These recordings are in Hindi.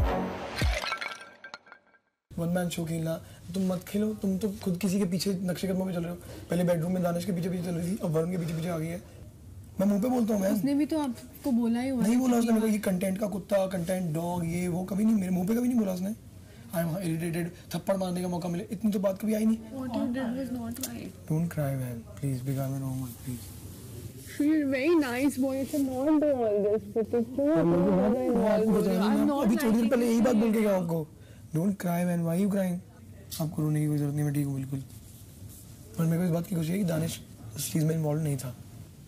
वन मैन शो खेलना, तुम मत खेलो, तुम तो खुद किसी के पीछे नक्शे कदमों में चल रहे हो। पहले बेडरूम में दानिश के पीछे पीछे चल रही थी, अब वरुण के पीछे पीछे आ गई है। मैं मुंह पे बोलता हूँ, उसने भी तो आपको बोला ही हुआ। नहीं बोला उसने मेरे को, ये कंटेंट का कुत्ता, कंटेंट डॉग, ये वो कभी नहीं, मेरे मुंह पे कभी नहीं बोला उसने। आई एम इरिटेटेड, थप्पड़ मारने का मौका मिले, इतनी तो बात कभी आई नहीं। What you did was not right. Don't cry man, please, become a normal, please. She's very nice boy, it's not do all this, but it's अभी थोड़ी देर पहले यही बात बोल के गया आपको। Don't cry man, why you crying? आपको रोने की कोई जरूरत नहीं, मैं ठीक हूँ बिल्कुल। पर मेरे को इस बात की खुशी है कि दानिश इस चीज में इन्वॉल्व नहीं था।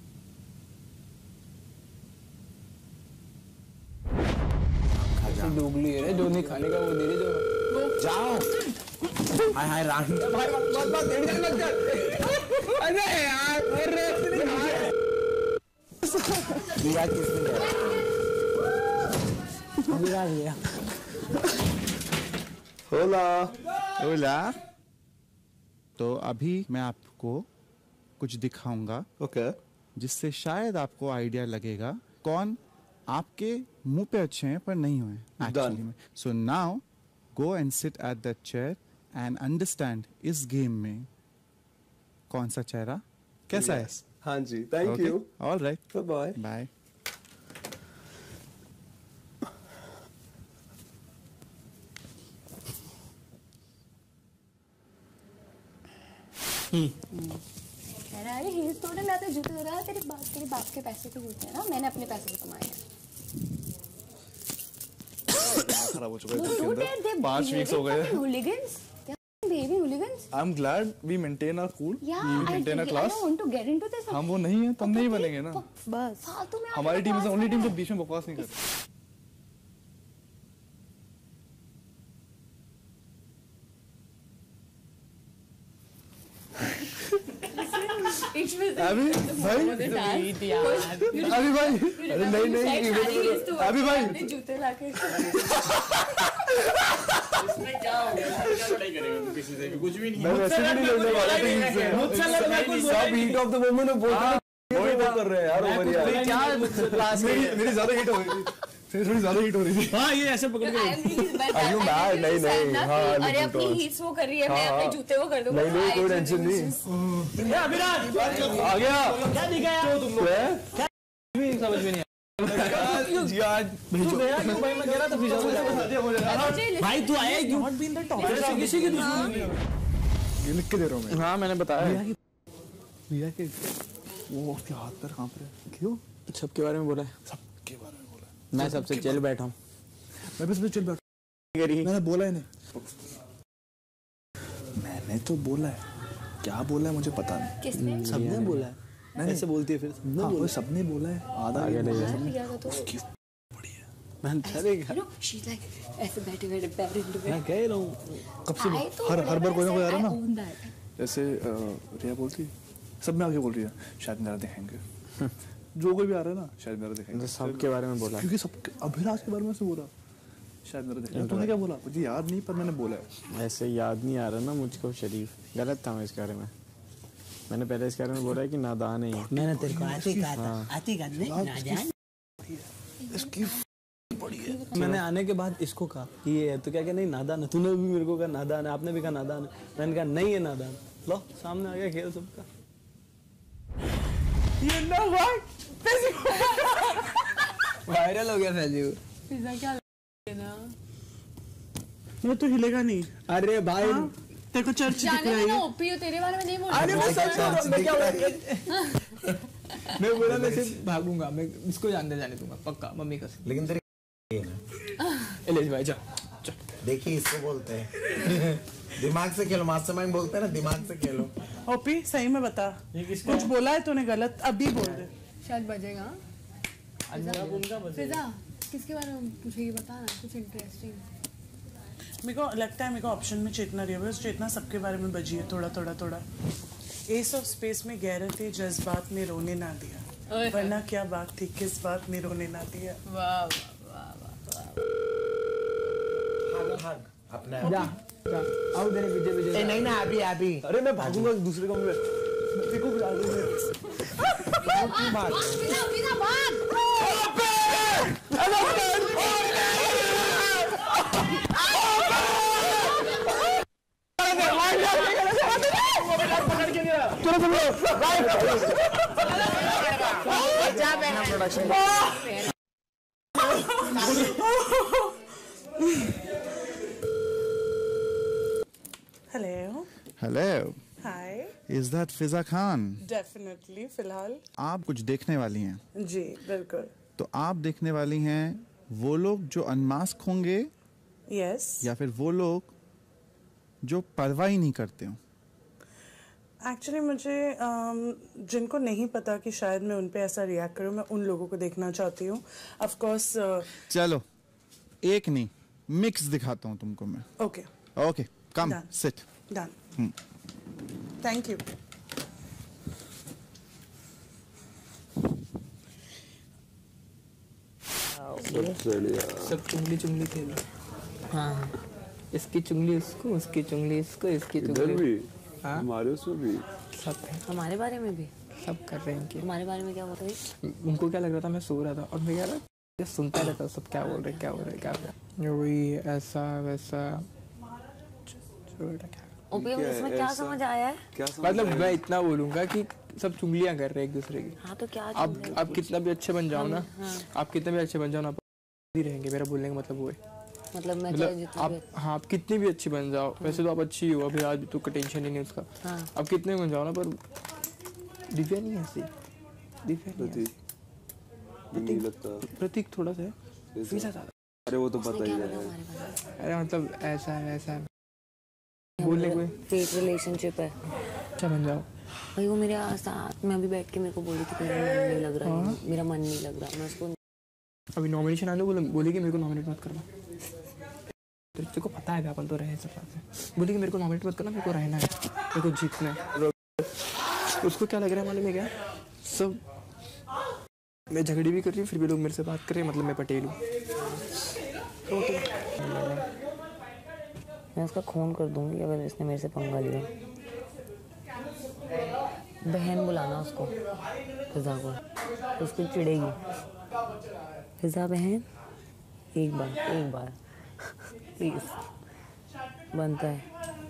दोगली है, जो नहीं खाने का वो दे दे, जो जाओ। हाय हाय रानी भाई, बात देने लग जा। अरे यार, अरे किया किसने किया? होला होला। तो अभी मैं आपको कुछ दिखाऊंगा, ओके, जिससे शायद आपको आइडिया लगेगा कौन आपके मुंह पे अच्छे हैं पर नहीं हुए एक्चुअली में। So now go and sit at that chair and understand इस गेम में कौन सा चेहरा कैसा है। हाँ जी, thank you. All right, bye bye. कह रहा है हील्स तोड़ने में आते जूते हो रहा है, तेरे बाप के पैसे के जूते हैं ना, मैंने अपने पैसे से कमाए हैं। खराब हो चुका है इसके अंदर, 5 वीक्स हो गए। Hooligans, baby hooligans. I'm glad we maintain our cool. Yeah, we maintain our class. I don't want to get into this. हम वो नहीं है, तब नहीं बनेंगे ना। बस फालतू में हमारी टीम से ओनली टीम जो बीच में बकवास नहीं करती। अभी भाई, अभी भाई, अरे नहीं, अभी भाई जूते लाके इसमें क्या हो गया? क्या लड़ाई करेगा तू किसी से? कुछ भी नहीं। मैं वैसे भी नहीं लड़ने वाला था इनसे। मुझसे लड़ना कुछ सब हीट ऑफ द मोमेंट में बोल कर रहे हैं यार, ओवर यार। क्या क्लास मेरी ज्यादा हीट हो रही थी, थोड़ी ज्यादा हीट हो रही थी। हाँ, ये ऐसे पकड़ के Are you mad? नहीं हाँ, अरे अपनी हीट्स वो कर रही है, मैं अपने जूते वो कर दूंगा। नहीं कोई टेंशन नहीं। अभिराज आ गया, क्या दिखाया तुम लोग? क्या समझ में नहीं आया भाई, मैं कह रहा था फिर भाई तू आया क्यों? किसी की दुश्मनी ये लिख के दे रहा हूँ मैं। हाँ, मैंने बताया भैया के वो उसके हाथ पर कांप रहे। क्यों? सबके बारे में बोला है, सबके बारे में बोला है। मैं सबसे चिल बैठा हूँ, मैं बस चिल बैठा, मैंने बोला है नहीं, मैंने तो बोला है, क्या बोला है मुझे पता नहीं। किसने? सबने बोला है। नहीं ऐसे बोलती है फिर सबने बोला है, आधा लिया था तो बड़ी है। मैं she's like ऐसे बैठे बैठे मैं कह रहा हूँ कब से हर बार कोई ना कोई आ रहा है ना, जैसे रिया बोलती है, सब में आगे बोल रही है शायद मेरा देखेंगे। जो कोई भी आ रहा है ना, शायद मेरा देखेंगे। सबके बारे में बोला, क्योंकि सब अभिराज के बारे में से बोला शायद मेरा देखेंगे। तूने क्या बोला मुझे याद नहीं, पर मैंने बोला है। ऐसे याद नहीं आ रहा ना मुझको, शरीफ गलत था मैं इसके बारे में। मैंने पहले इसके बारे में बोला है कि नादान है। मैंने तेरे को आती कहा था, आती कहा नहीं नादान इसकी बड़ी है। मैंने आने के बाद इसको कहा कि ये है, तो क्या नहीं नादान है। तूने भी मेरे को कहा नादान है, आपने भी कहा नादान है, मैंने कहा नहीं है नादान। लो सामने आ गया खेल सबका। ये ना वायरल हो गया फैजू। पिज्जा क्या लेना? मैं तो हिलेगा नहीं। अरे भाई तेरे को चर्च दिख रहा है। ओपी तेरे बारे में नहीं बोल। अरे मैं सच बोल रहा हूं, मैं क्या मैं बोला मैं सिर्फ भागूंगा, मैं इसको जाने दूंगा पक्का, मम्मी का। लेकिन तेरे एलेश भाई जा देखिए, इसको बोलते हैं दिमाग से खेलो, मास्टरमाइंड बोलते हैं ना, दिमाग से खेलो। ओपी सही में बता, कुछ बोला है तूने गलत? अभी बोल दे, शायद बजेगा। फिजा किसके बारे में पूछेगी, बता ना कुछ इंटरेस्टिंग। मेरे को लगता है, मेरे को ऑप्शन में चेतना रही है, चेतना सबके बारे में बजी है थोड़ा थोड़ा थोड़ा। एस ऑफ स्पेस में गैरते जज्बात में रोने ना दिया, वरना क्या बात थी, किस बात में रोने ना दिया। वाह वाह वाह भाग अपने जा आओ तेरे पीछे पीछे। नहीं ना अभी अरे मैं भागूंगा दूसरे कमरे में, तेरे को बुला दूंगा। भाग सुनो तुम लोग hello hello, hi is that Fiza Khan? Definitely फिलहाल आप कुछ देखने वाली हैं। जी बिल्कुल तो आप देखने वाली हैं वो लोग जो अनमास्क होंगे यस या फिर वो लोग जो परवाह ही नहीं करते हो? एक्चुअली मुझे जिनको नहीं पता कि शायद मैं उन पे ऐसा रिएक्ट करूं, मैं उन लोगों को देखना चाहती हूँ। ऑफ कोर्स चलो एक नहीं, मिक्स दिखाता हूँ तुमको मैं। Okay okay, come Done. Sit. Done thank you. सब चुंगली चुंगली खेल। हाँ, इसकी चुंगली उसको, उसकी चुंगली इसको, इसकी चुंगली हाँ? हमारे उसमें भी सब है। हमारे बारे में भी सब कर रहे हैं इनके। हमारे बारे में क्या बोल रहे हैं? उनको क्या लग रहा था मैं सो रहा था और मैं कह रहा सुनता रहता सब क्या बोल रहे क्या बोल रहे क्या बोल रहे, वही ऐसा वैसा। ओपीएम इसमें क्या समझ आया है? मतलब मैं इतना बोलूंगा कि सब चुंगलियां कर रहे हैं एक दूसरे की। हाँ तो क्या आप कितना भी अच्छे बन जाओ ना, आप कितने भी अच्छे बन जाओ ना, ही रहेंगे। मेरा बोलने का मतलब वो है। मतलब मैं आप हाँ आप कितनी भी अच्छी बन जाओ, वैसे तो आप अच्छी हो, अभी आज तो टेंशन ही नहीं उसका। आप कितने बन जाओ ना, पर दिव्या नहीं है ऐसी। दिव्या नहीं लगता, प्रतीक थोड़ा सा है, ज्यादा। अरे वो तो पता ही है। अरे मतलब ऐसा है वैसा है, बोलने कोई फेक रिलेशनशिप है। अच्छा बन जाओ भाई वो मेरे साथ में अभी बैठ के मेरे को बोली थी मेरा मन नहीं लग रहा है, मेरा मन नहीं लग रहा। मैं उसको अभी नॉमिनेशन आने बोलेगी मेरे को नॉमिनेट मत करना। तेरे को पता है अपन तो रहे सब बात है। बोलेगी मेरे को नॉमिनेट मत करना, मेरे को रहना है, मेरे को जीतना है। उसको क्या लग रहा है मालूम है क्या? सब मैं झगड़ी भी कर रही हूँ फिर भी लोग मेरे से बात कर रहे हैं, मतलब मैं पटेल हूँ। मैं उसका खून कर दूंगी अगर इसने मेरे से पंगा लिया। बहन बुलाना उसको, फिजा को, तो उसको चिढ़ेगी। फिजा बहन एक बार प्लीज बनता है।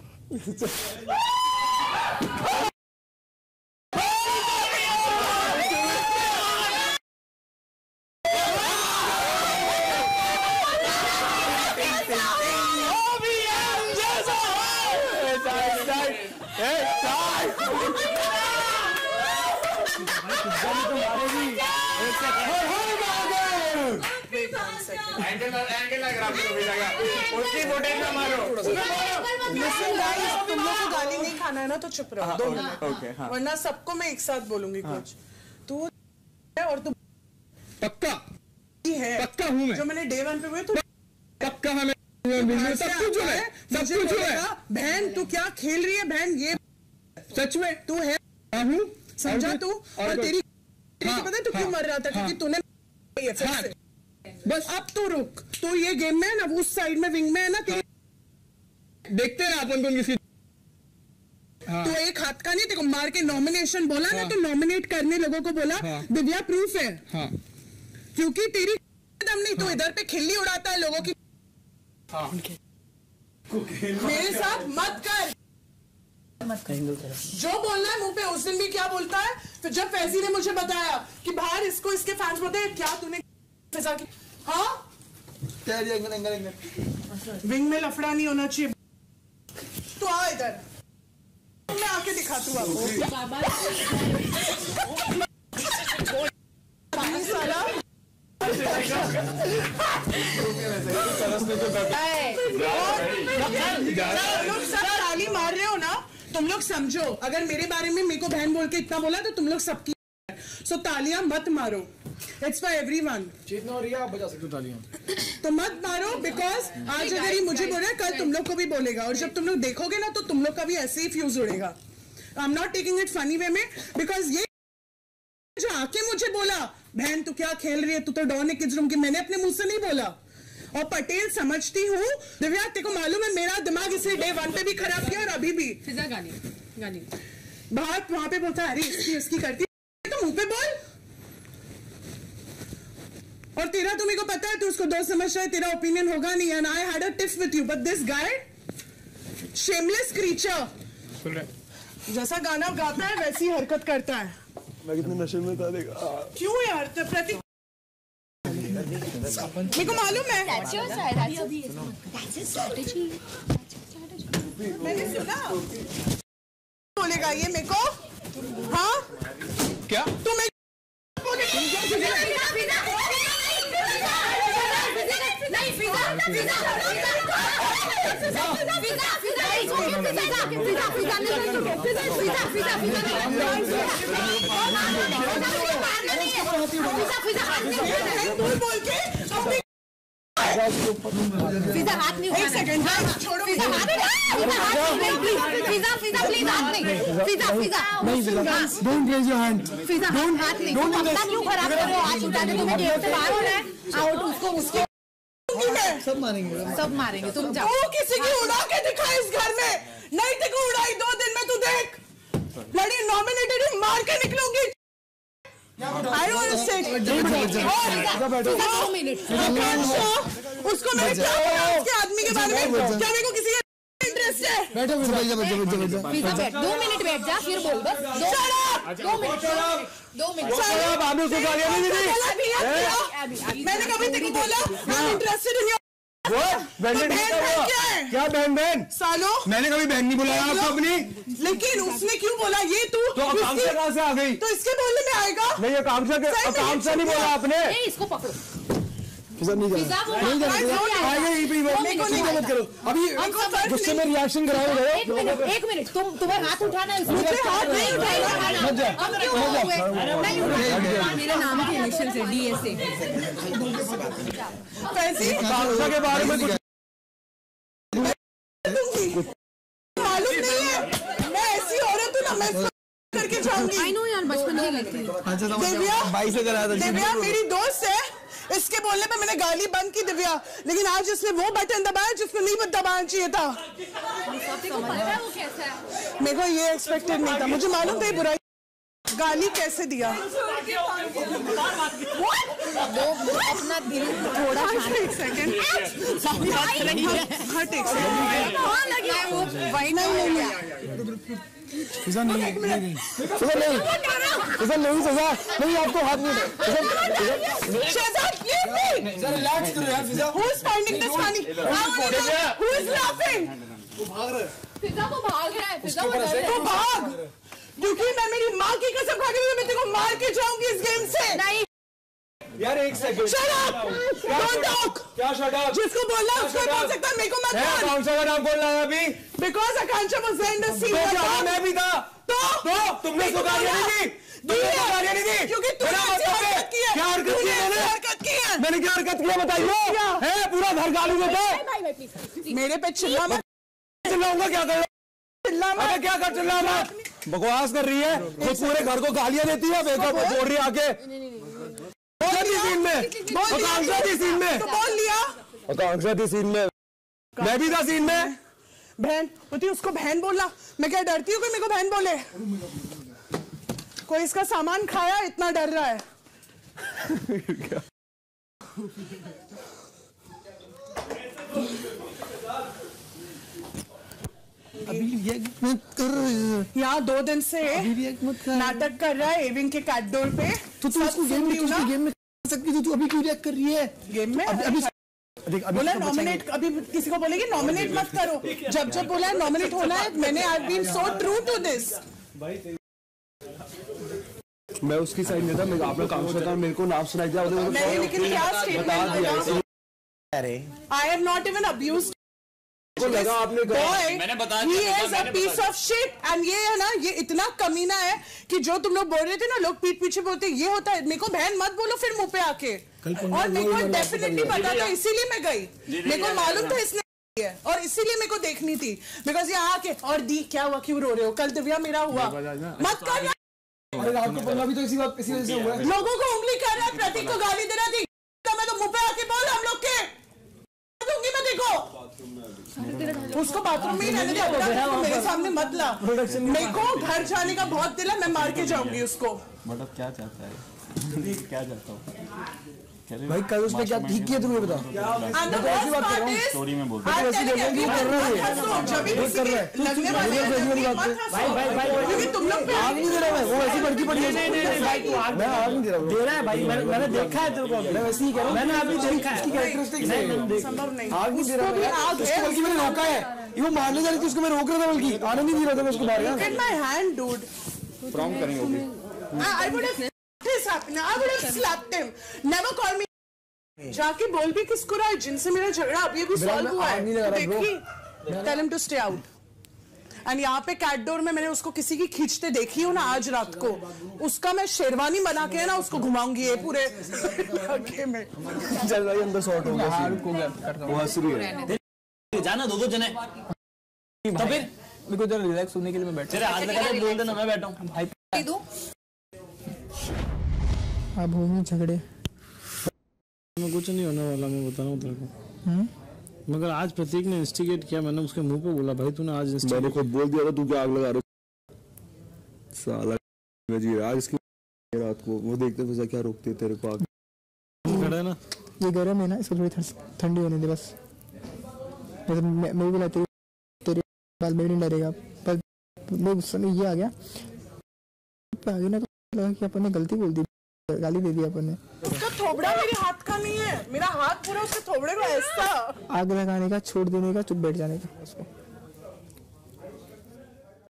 तुम लोग को गाली नहीं खाना है ना तो चुप रहो 2 मिनट, वरना सबको मैं एक साथ बोलूंगी कुछ। तू है और तू पक्का है, पक्का हूँ मैं। जो मैंने डे 1 पे हुए तू पक्का हमें सब कुछ है, सब कुछ है। बहन तू क्या खेल रही है बहन? ये सच में तू है हूँ, समझा तू? और तेरी पता है तू क्यों मर रहा था? क्योंकि तूने बस अब तू रुक, तू ये गेम में है ना, उस साइड में विंग में है ना, देखते हैं अपन को किसी। तो एक हाथ का नहीं, तेरे को मार के नॉमिनेशन बोला ना, तो नॉमिनेट करने लोगों को बोला दिव्या प्रूफ है। क्योंकि तेरी दम नहीं, तो इधर पे खिल्ली उड़ाता है लोगों की। मेरे साथ मत कर, जो बोलना है मुंह पे। उस दिन भी क्या बोलता है, तो जब फैजी ने मुझे बताया कि बाहर इसको इसके फैंस बोलते हैं क्या तूने फिजा की। हाँ विंग में लफड़ा नहीं होना चाहिए। तो आ इधर, मैं आके दिखाती हूँ आपको। साला लोग सब ताली मार रहे हो ना, तुम लोग समझो अगर मेरे बारे में मेरे को बहन बोल के इतना बोला तो तुम लोग सबकी सो तालियां मत मारो। It's for everyone. जितना हो रही है आप बजा सकते हो तालियां, तो मत मारो, बिकॉज आज अगर ये मुझे बोल रहा है कल तुम लोग को भी बोलेगा, और जब तुम लोग देखोगे ना तो तुम लोग का भी ऐसे ही फ्यूज उड़ेगा। I am not taking it funny way में, बिकॉज ये जो आके मुझे बोला बहन तू क्या खेल रही है, तू तो डॉन है किड्स रूम की, मैंने अपने मुंह से नहीं बोला। और पटेल समझती हूँ दिव्या, तेरे को मालूम है मेरा दिमाग इसे डे 1 पे भी खराब किया और अभी भी। गाली बात वहां पे बोलता है अरे इसकी करती तो मुंह पे बोल। और तेरा तुम्हें को पता है तू उसको दोस्त समझ रहा है, तेरा ओपिनियन होगा नहीं। And I had a tiff with you, but this guy shameless creature जैसा गाना गाता है वैसी हरकत करता है। मैं कितने नशे में था देखा। क्यों यार प्रतीक, मेरे को मालूम है। मैंने सुना बोलेगा ये मेरे को। हाँ क्या तुम्हें फिजा हाथ नहीं उठाना। एक सेकंड छोड़ो। फिजा हाथ नहीं। फिजा फिजा प्लीज हाथ नहीं। फिजा फिजा नहीं don't raise your hand. Fiza हाथ नहीं। तुम अपना क्यों खराब कर रहे हो? आज उठा दे, तुम्हें गेम से बाहर होना है। आउट उसको उसके सब मारेंगे सब मारेंगे। तुम जाओ। तू किसी की उड़ा के दिखा इस घर में। नहीं देखो उड़ाई 2 दिन में तू देख। लड़ी नॉमिनेटेड मार के निकलूंगी। उसको मैंने क्या बोला उसके आदमी के बारे में? क्या मेरे को किसी का इंटरेस्ट है? बैठो 2 मिनट बैठ जा फिर बोल बस। 2 मिनट 2 मिनट। मैंने कभी तेरे को बोला इंटरेस्टेड इन क्या बहन सालो? मैंने कभी बहन नहीं बुलाया आपको अपनी। लेकिन उसने क्यों बोला ये तू? तो आकांक्षा कहाँ से आ गई? तो इसके बोलने में आएगा। नहीं आकांक्षा नहीं बोला आपने। इसको पकड़ो। फिजा नहीं फिजा वो आएगा यहीं पे मत करो अभी गुस्से में रिएक्शन कराओ। 1 मिनट तुम्हें हाथ उठाना है। मुझे हाथ नहीं उठाएगा। अब क्यों नहीं उठाएगा? मेरे नाम के इनिशियल से DSA। आकांक्षा के बारे में कुछ मालूम नहीं है। मैं ऐसी औरत हूँ ना, मैं करके जाऊंगी। आई नो यार बचपन से लगती है। दिव्या मेरी दोस्त है। इसके बोलने पे मैंने गाली बंद की दिव्या, लेकिन आज इसने वो बटन दबाया जिसको नहीं दबाना चाहिए था। मेरे को ये एक्सपेक्टेड नहीं था। मुझे मालूम था ये बुराई। गाली कैसे दिया? अपना दिल थोड़ा एक सेकंड हट एक सेकंड। फिजा नहीं आपको हाथ नहीं। शहजाद रिलैक्स करो यार फिजा। Who is finding this funny? Who is laughing? फिजा वो भाग रहा है। फिजा वो तो भाग, क्योंकि मैं मेरी माँ की कसम खा के मैं तेरे को मार के जाऊंगी इस गेम से। नहीं यार एक second. Shut up! Don't talk! क्या शट अप? जिसको बोलना उसको बोल सकता, मेरे को मत बोल। आकांक्षा का नाम बोल रहा है अभी। Because Akanksha was there in the scene. मैं भी था। तो तुमने उसको गालियाँ नहीं दी। क्योंकि तूने हरकत की है। क्या हरकत की है? मैंने क्या हरकत किया बताइए? है पूरा घर गाली देता है। मेरे पे चिल्ला मत। चिल्लाऊंगा क्या कर? चिल्ला मत। क्या कर चिल्ला मत? बकवास कर रही है। खुद पूरे घर को गालियाँ देती है। बेकार बोल रही है आके। सीन में आकांक्षा थी सीन में। तो बोल लिया। आकांक्षा थी सीन में। मैं भी था सीन में। बहन होती उसको बहन बोलना। मैं क्या डरती हूँ कोई मेरे को बहन बोले? कोई इसका सामान खाया इतना डर रहा है। अभी रिएक्ट मत कर। यहाँ 2 दिन से नाटक कर रहा है एविंग के कैटडोर पे। तो तू उसको गेम में कर सकती थी। तू अभी क्यों रिएक्ट कर रही है गेम में? अभी बोला नॉमिनेट, अभी किसी को बोलेगी नॉमिनेट मत करो। जब बोला नॉमिनेट होना है, मैंने I been so true to this. मैं उसकी साइड नहीं था। मैं आपने काम था, मेरे को नाम सुनाई दिया। मैंने लेकिन क्या स्टेटमेंट दिया? I have not even abused. लगा आपने मैंने बता दिया। He is a piece of shit and ये है ना, ये इतना कमीना है कि जो तुम लोग बोल रहे थे ना, लोग पीठ पीछे बोलते ये होता है। मेरे को बहन मत बोलो फिर मुंह पे आके। और मेरे को डेफिनेटली पता था, इसीलिए मैं गई। मेरे को मालूम था इसने और इसीलिए मेरे को देखनी थी। बिकॉज यहाँ आके और दी क्या हुआ, क्यों रो रहे हो? कल दिव्या मेरा हुआ मत कर। अरे रात को पल्ला भी तो इसी वजह से हुआ है। लोगों को उंगली कर रहा है, प्रतीक को गाली दे रहा थी। मैं तो मुंह पे आके बोल हम लोग के दूंगी मैं। देखो उसको बाथरूम में ही रहने दे, मेरे सामने मत ला। मेरे को घर जाने का बहुत दिल है, मैं मार के जाऊंगी उसको। मतलब क्या चाहता है? क्या चाहता हूँ? भाई कल उसने क्या ठीक किया तुम्हें बता। And the worst part is, story में बोल I'm telling you, कर रहा है जब भी किसी के लगने वाले हैं, भाई क्योंकि तुम लोग पे आग नहीं दे रहा मैं, वो ऐसी भड़की पड़ी है। नहीं भाई तू आग मैं आग नहीं दे रहा, दे रहा है भाई, मैंने देखा है तेरे को, मैं वैसे ही कह रहा हूँ, मैंने अभी देखा है। इसकी कैरेक्टरिस्टिक्स है, संभव नहीं। आग नहीं दे रहा मैं, उसको बल्कि मैंने रोका है, ये वो मारने जा रही थी उसको मैं रोक रहा था, बल्कि आने नहीं दे रहा था मैं उसको मार रहा। Look at my hand, dude. Prompt करेंगे I would have this happened. I would have slapped him. Never call me. जाके बोल भी किसको रहा है जिनसे मेरा झगड़ा अभी अभी सॉल्व हुआ है, देखी? Tell him to stay out. And यहाँ पे कैट डोर में मैंने उसको किसी की खींचते देखी हूँ ना आज रात को, उसका मैं शेरवानी बना के ना उसको घुमाऊंगी ये पूरे में। चल भाई अंदर सॉर्ट हो गया, वो हंस रही है। जाना दो जने तो फिर मेरे को जरा रिलैक्स होने के लिए मैं बैठ, तेरे हाथ लगा के बोल देना मैं बैठा हूँ भाई। अब होंगे झगड़े, मैं कुछ नहीं होने वाला, मैं बता रहा हूँ तेरे को। मगर आज प्रतीक ने इंस्टिगेट किया, मैंने उसके मुंह पे बोला भाई तूने आज मैंने खुद बोल दिया था तू क्या आग लगा रहा साला जी। आज इसकी रात को वो देखते फिर क्या रोकते तेरे को आग खड़ा है ना, ये गर्म है ना, इसको थोड़ी ठंडी होने दे बस। मैं भी लाती तेरे बाल में नहीं डरेगा, पर मैं गुस्से में ये आ गया आगे ना, तो लगा कि अपन ने गलती बोल दी, गाली दे दी अपन ने। उसका थोबड़ा मेरे हाथ का नहीं है, मेरा हाथ पूरा उसके थोबड़े को ऐसा आग लगाने का, छोड़ देने का, चुप बैठ जाने का उसको।